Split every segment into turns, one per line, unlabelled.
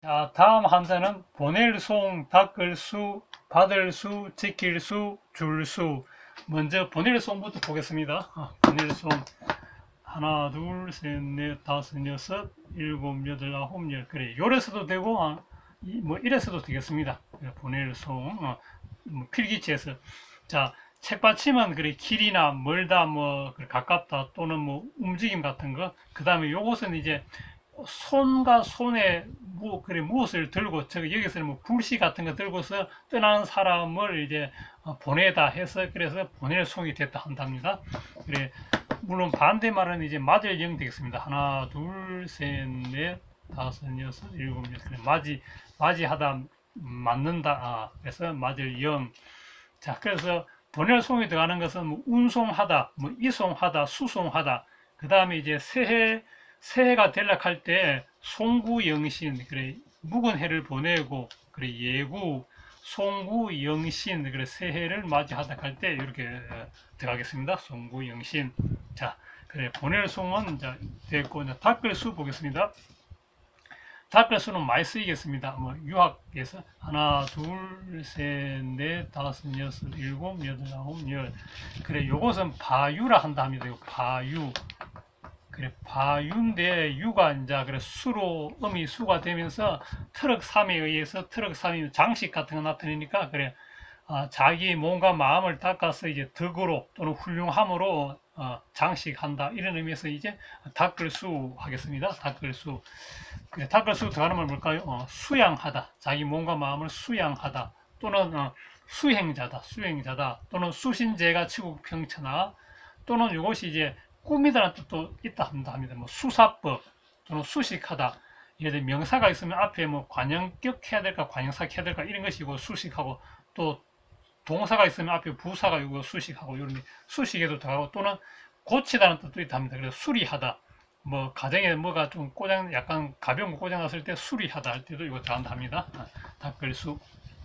자, 다음 한자는 보낼 송, 닦을 수, 받을 수, 지킬 수, 줄 수. 먼저 보낼 송부터 보겠습니다. 보낼 송. 하나, 둘, 셋, 넷, 다섯, 여섯, 일곱, 여덟, 아홉, 열. 그래. 요래서도 되고, 뭐 이래서도 되겠습니다. 그래, 보낼 송. 뭐 필기체에서. 자, 책받침은 그래 길이나 멀다, 뭐 가깝다 또는 뭐 움직임 같은 거. 그 다음에 요것은 이제 손과 손에 그래 무엇을 들고 여기서는 뭐 불씨 같은 거 들고서 떠나는 사람을 이제 보내다 해서 그래서 보낼 송이 됐다 한답니다. 그래 물론 반대말은 이제 맞을 영 되겠습니다. 하나, 둘, 셋, 넷, 다섯, 여섯, 일곱, 여덟. 그래 맞이하다, 맞는다. 그래서 맞을 영. 자, 그래서 보낼 송이 들어가는 것은 뭐 운송하다, 뭐 이송하다, 수송하다. 그 다음에 이제 새해가 되락할 때 송구영신, 그래 묵은 해를 보내고, 그래 예구, 송구영신, 그래 새해를 맞이하다 할 때 이렇게 들어가겠습니다. 송구영신. 자, 그래 보낼 송은 자 됐고, 이제 닦을 수 보겠습니다. 닦을 수는 많이 쓰이겠습니다. 뭐 유학에서 하나, 둘, 셋, 넷, 다섯, 여섯, 일곱, 여덟, 아홉, 열. 그래 요것은 바유라 한다 합니다. 바유. 그래 바유인데 유가 이제 그래 수로 음이 수가 되면서 트럭삼에 의해서 트럭삼이 장식 같은 거 나타내니까 그래 자기 몸과 마음을 닦아서 이제 덕으로 또는 훌륭함으로 장식한다 이런 의미에서 이제 닦을수 하겠습니다. 닦을수. 그래, 닦을수 더하는 말 뭘까요? 수양하다. 자기 몸과 마음을 수양하다. 또는 수행자다 또는 수신제가 치국평천하. 또는 이것이 이제 꿈이다라는 뜻도 있다 합니다. 뭐 수사법 또는 수식하다. 예를 들어 명사가 있으면 앞에 뭐 관형격 해야 될까 관형삭 해야 될까 이런 것이고 수식하고, 또 동사가 있으면 앞에 부사가 있고 수식하고 이런 수식에도 들어가고, 또는 고치다는 뜻도 있다 합니다. 그래서 수리하다. 뭐 가정에 뭐가 좀 약간 가벼운 거 고장 났을 때 수리하다 할 때도 이거 들어간다 합니다. 닦을 수.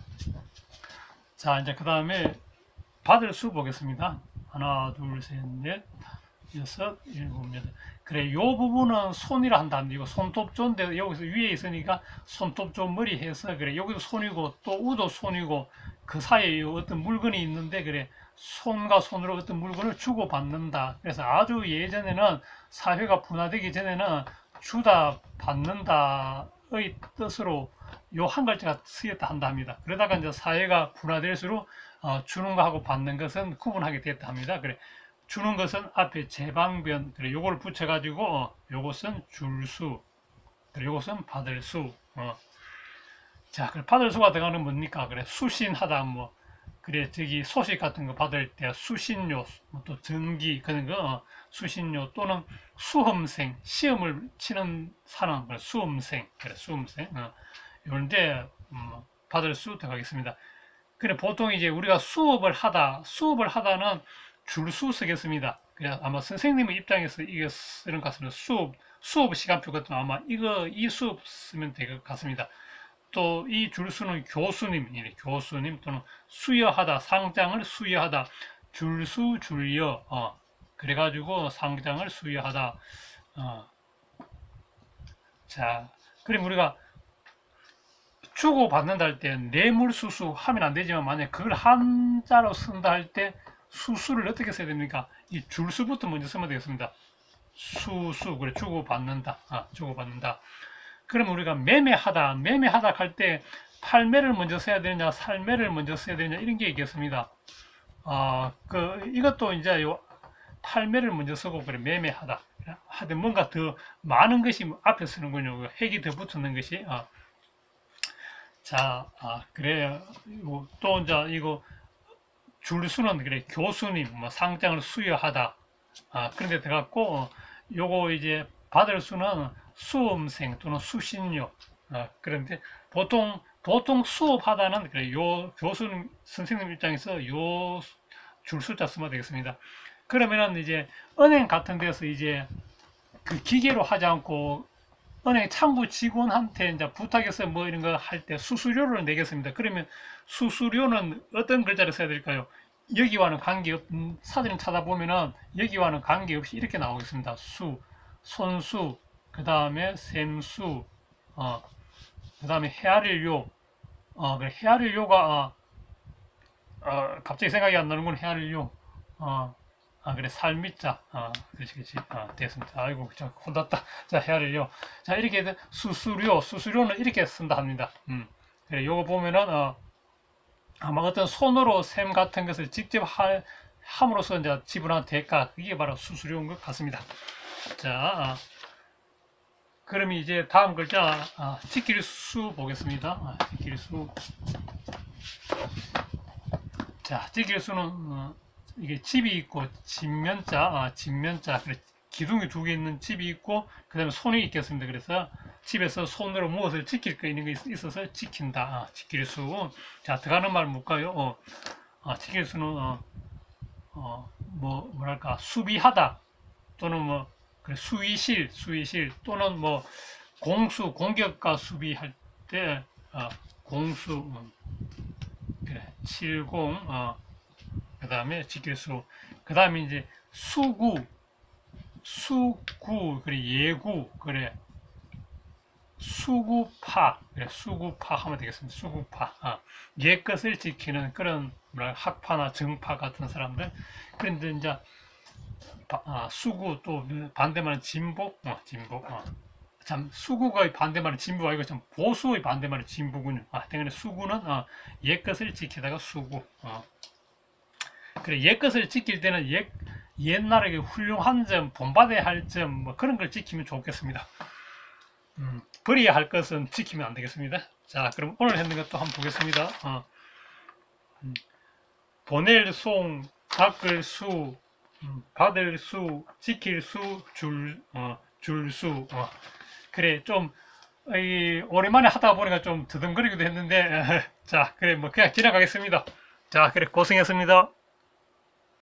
자, 이제 그 다음에 받을 수 보겠습니다. 하나, 둘, 셋, 넷, 여섯, 일곱, 여덟. 그래, 요 부분은 손이라 한다. 이거 손톱조인데 여기서 위에 있으니까 손톱조 머리 해서 그래, 여기도 손이고 또 우도 손이고 그 사이에 어떤 물건이 있는데 그래, 손과 손으로 어떤 물건을 주고받는다. 그래서 아주 예전에는 사회가 분화되기 전에는 주다 받는다의 뜻으로 요 한 글자가 쓰였다 한다 합니다. 그러다가 이제 사회가 분화될수록 주는 거하고 받는 것은 구분하게 됐다 합니다. 그래, 주는 것은 앞에 제방변, 그래 요걸 붙여가지고 요것은 줄수, 그래 요것은 받을 수. 자, 그래 받을 수가 들어가는 뭡니까? 그래 수신하다, 뭐 그래 저기 소식 같은 거 받을 때 수신료, 또 전기 그런 거 수신료, 또는 수험생, 시험을 치는 사람, 그래 수험생, 그래 수험생. 이런데 받을 수 들어가겠습니다. 그래 보통 이제 우리가 수업을 하다는 줄수 쓰겠습니다. 그래 아마 선생님의 입장에서 이게 쓰는 것 같습니다. 수업 시간표 같은 아마 이 수업 쓰면 될 것 같습니다. 또 이 줄수는 교수님 또는 수여하다, 상장을 수여하다, 줄수 줄여. 그래가지고 상장을 수여하다. 자, 그럼 우리가 주고받는다 할 때 뇌물수수 하면 안 되지만, 만약 그걸 한자로 쓴다 할 때 수수를 어떻게 써야 됩니까? 이 줄수부터 먼저 쓰면 되겠습니다. 그래 주고받는다. 주고받는다. 그럼 우리가 매매하다 할 때 팔매를 먼저 써야 되느냐, 살매를 먼저 써야 되느냐 이런 게 있겠습니다. 이것도 이제 요 팔매를 먼저 쓰고 그래 매매하다. 하여튼 뭔가 더 많은 것이 앞에 쓰는군요. 핵이 더 붙는 것이. 자, 그래요. 또 이제 이거 줄수는 그래 교수님 뭐 상장을 수여하다. 그런데 들어갔고, 요거 이제 받을 수는 수험생 또는 수신료. 그런데 보통 수업하다는 그래 요 교수님 선생님 입장에서 요 줄수자 쓰면 되겠습니다. 그러면은 이제 은행 같은 데서 이제 그 기계로 하지 않고 은행 창구 직원한테 이제 부탁해서 뭐 이런 거 할 때 수수료를 내겠습니다. 그러면 수수료는 어떤 글자를 써야 될까요? 여기와는 관계없, 사진 찾아보면은 여기와는 관계없이 이렇게 나오겠습니다. 손수, 그 다음에 셈수, 그 다음에 헤아릴 요. 그래, 헤아릴 요가, 갑자기 생각이 안 나는군, 헤아릴 요. 그래, 살미자. 그렇지. 됐습니다. 아이고, 저, 혼났다. 자, 헤아릴 요. 자, 이렇게 해서 수수료는 이렇게 쓴다 합니다. 그래, 요거 보면은, 아마 어떤 손으로 셈 같은 것을 직접 함으로써 이제 지불한 대가, 이게 바로 수수료인 것 같습니다. 자, 그럼 이제 다음 글자, 지킬 수 보겠습니다. 지킬 수. 자, 지킬 수는, 이게 집이 있고, 집면자, 그래, 기둥이 두 개 있는 집이 있고, 그 다음에 손이 있겠습니다. 그래서 집에서 손으로 무엇을 지킬 거 있는 게 있어서 지킨다. 지킬 수. 자, 들어가는 말 뭘까요? 지킬 수는, 뭐랄까, 수비하다. 또는 뭐, 그래, 수위실 또는 뭐, 공격과 수비할 때, 공수, 그래, 70, 그 다음에 지킬 수, 그 다음에 이제 수구, 그래, 예구, 그래, 수구파, 그래, 수구파 하면 되겠습니다. 수구파. 옛 것을 지키는 그런, 학파나 정파 같은 사람들. 그런데 이제, 수구, 또 반대말은 진복, 참, 수구의 반대말은 진보가 아니고 참 보수의 반대말은 진보군요. 때문에 수구는, 옛 것을 지키다가 수구. 그래, 옛 것을 지킬 때는 옛날에 훌륭한 점, 본받아야 할 점, 뭐 그런 걸 지키면 좋겠습니다. 버려야 할 것은 지키면 안 되겠습니다. 자, 그럼 오늘 했는 것도 한번 보겠습니다. 보낼 송, 닦을 수, 받을 수, 지킬 수, 줄 수. 그래, 좀, 오랜만에 하다 보니까 좀 더듬거리기도 했는데, 자, 그래, 뭐, 그냥 지나가겠습니다. 자, 그래, 고생했습니다.